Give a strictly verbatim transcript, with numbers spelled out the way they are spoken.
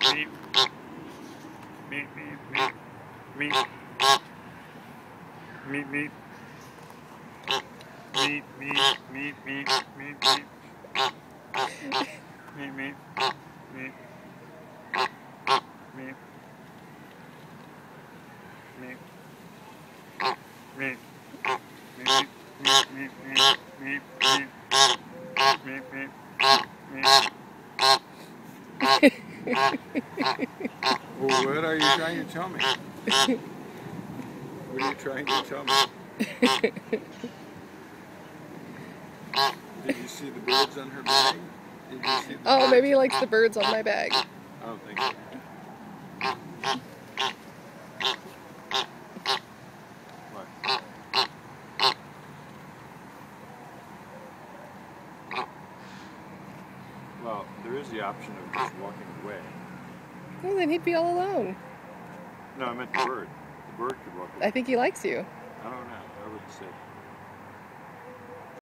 meep. Meep, meep, meep. Meep. Meep, meep. Meep, meep, meep, meep, meep, meep. Meep, meep. Meep. Meep. Meep. Meep. Meep, meep, meep, meep, meep, meep. Meep, meep, meep. Well, what are you trying to tell me? What are you trying to tell me? Did you see the birds on her bag? Did you see the Oh, birds? maybe he likes the birds on my bag. I don't think so. What? Well, there is the option of just walking away. Well, then he'd be all alone. No, I meant the bird. The bird could walk away. I think he likes you. I don't know. I wouldn't say.